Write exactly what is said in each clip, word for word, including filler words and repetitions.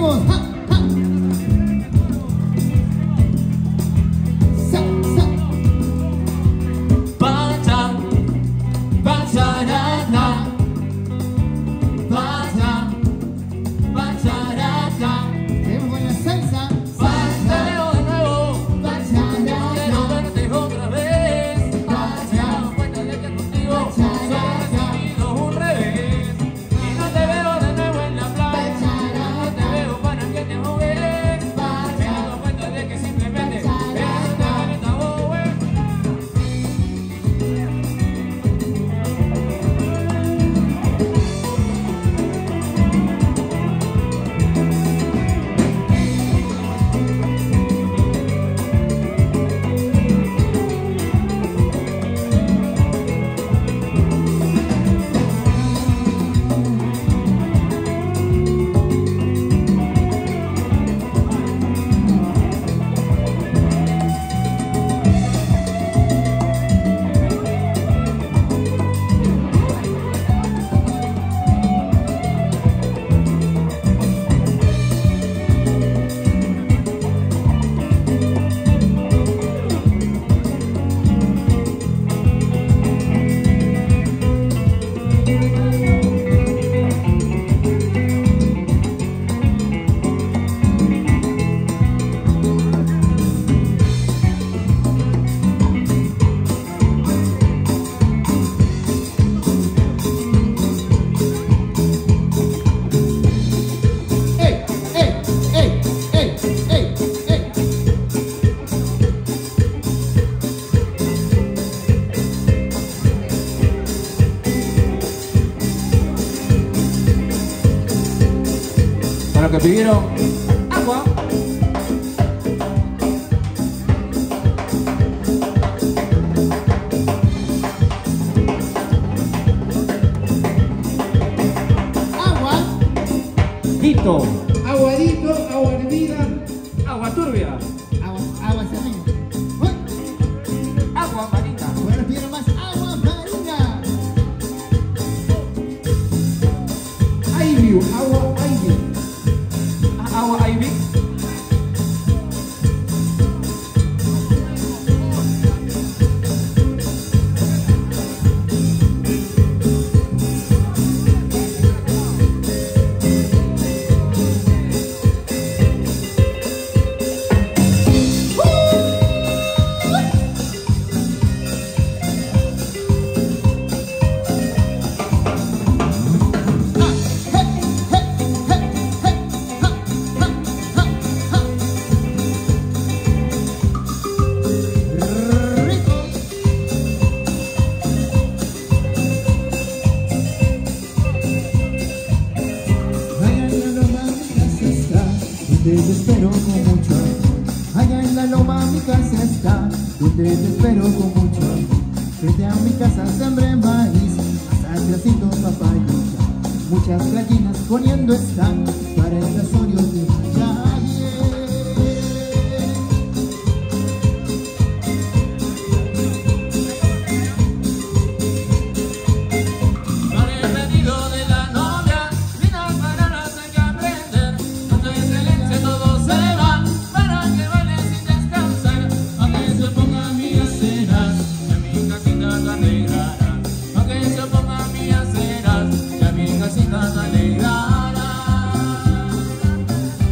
vamos. ¡Ja, ja! Sa, sa. Bacha, bacharata, bacha, bacharata. Seguimos con la salsa. Bachareo de nuevo, Bacharata. quiero verte otra vez. Bachareo, cuéntale que contigo solo he recibido un revés. Y no te veo de nuevo en la playa, no te veo para que te jugues. Pero cuéntale que simplemente eres una bonita boba. ¡Ey, ey, ey, ey, ey, ey! Para los que pidieron agua. Agua. Dito. Aguadito, agua hervida. Agua turbia. Agua, agua salina. Uy, Agua marina. bueno, pidieron más agua marina. Ivy, agua Ivy. Agua Ivy. Te espero con mucho amor. Allá en la loma mi casa está, donde te espero con mucho amor. Frente a mi casa sembré maíz, hasta trocitos papayita. Muchas gallinas poniendo están para el casorio de Miami. Con el pedido de la novia, lindas palabras hay que aprender. No soy excelencia, todos se van para que bailen sin descansar. Aunque se ponga mi aceras, ya mi casita te alegrará. Aunque se ponga mi aceras, ya mi casita te alegrará.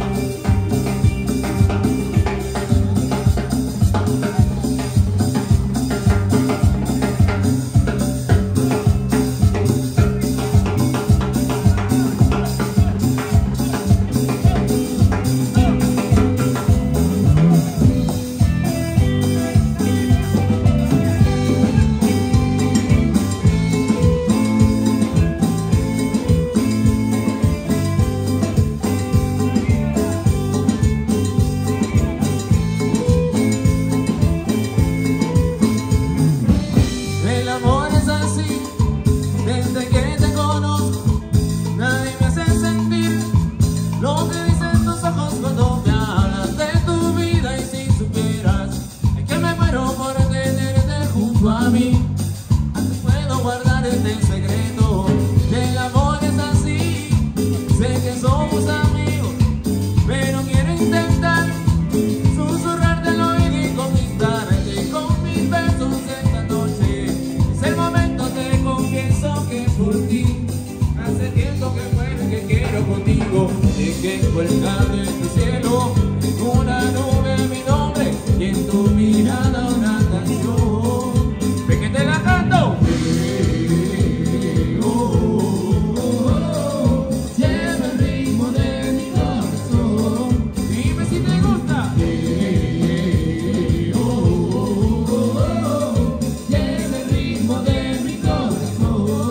colgado en tu cielo, en una nube mi nombre y en tu mirada una canción. Ve que te la canto. Eh, oh, oh, oh, lleva el ritmo de mi corazón. Dime si te gusta. Eh, oh, oh, oh, oh, lleva el ritmo de mi corazón.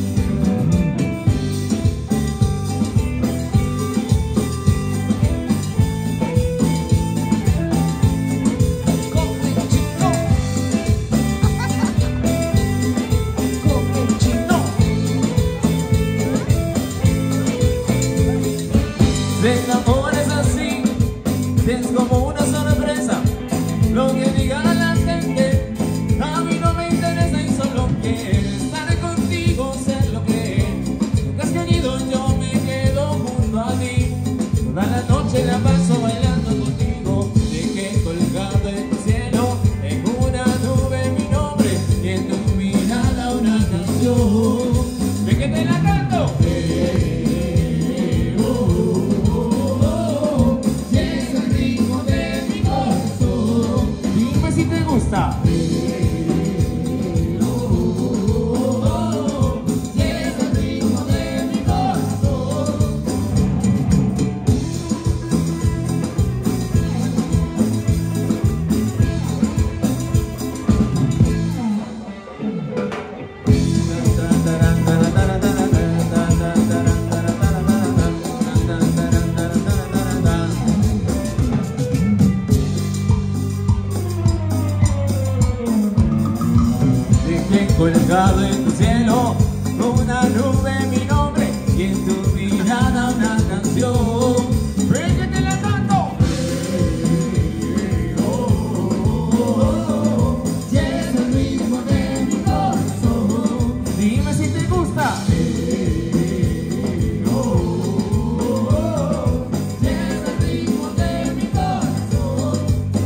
El amor es así, es como una sorpresa. Lo que diga la gente, a mí no me interesa y solo quiero estar contigo, ser lo que nunca has querido. Yo me quedo junto a ti, toda la noche la paso bailando contigo. Dejé colgado en tu cielo, en una nube mi nombre y en tu mirada una canción. Ve que te la canto. Si te gusta. Oh, oh, oh, es el ritmo de mi corazón. Colgado en tu cielo, una nube mi nombre y en tu mirada una canción. Ven que te la canto. Oh, oh, oh, oh, es el ritmo de mi corazón. Dime si te gusta. Oh, oh, oh, es el ritmo de mi corazón.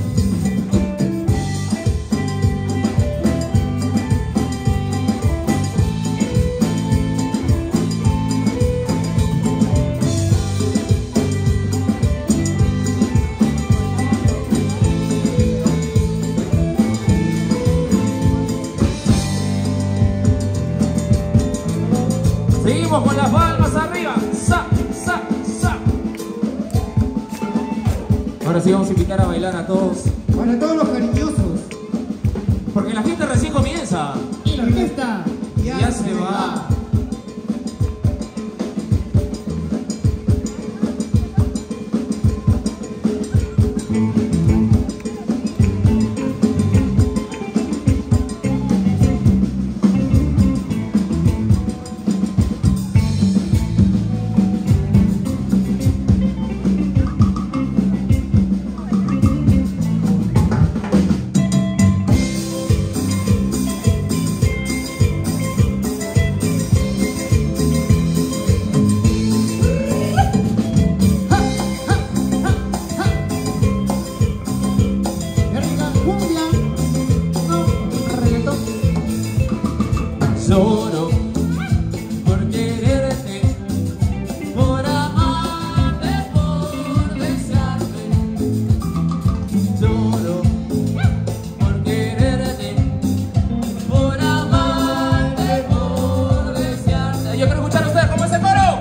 Seguimos con las palmas arriba. Sa, sa, sa. Ahora sí vamos a invitar a bailar a todos, Para todos los cariñosos. porque la fiesta recién comienza. Y la fiesta ya, Ya se va. Lloro por quererte, por amarte, por desearte. Lloro por quererte, por amarte, por desearte. Yo quiero escuchar a ustedes como ese coro.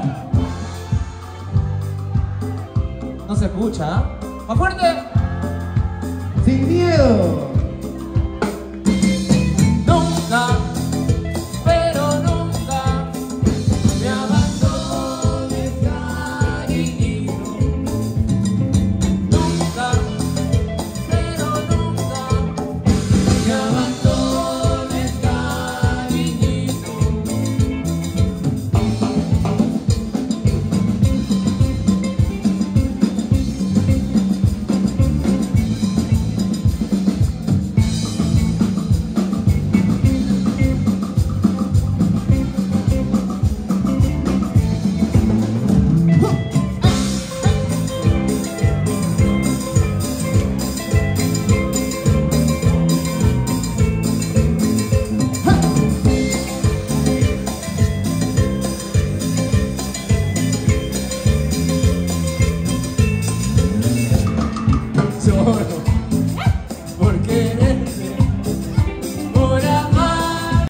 No se escucha, ¿eh? ¡Más fuerte! Sin miedo.